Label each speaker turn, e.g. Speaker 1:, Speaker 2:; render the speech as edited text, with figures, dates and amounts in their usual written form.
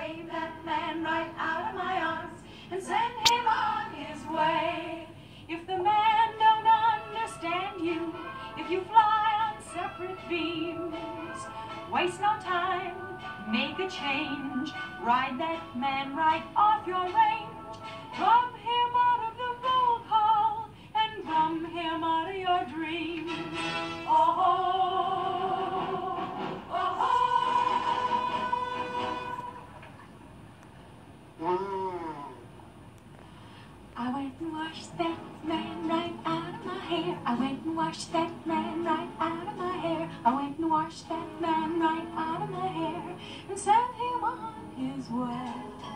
Speaker 1: wave that man right out of my arms and send him on his way. If the man don't understand you, if you fly on separate beams, waste no time, make a change, ride that man right off your range. Drum him out of the roll call and drum him out of your dreams. Oh, oh, oh. I went and washed that man right out of my hair. I went and washed that man right out of my hair. I went and washed that man right out of my hair and sent him on his way.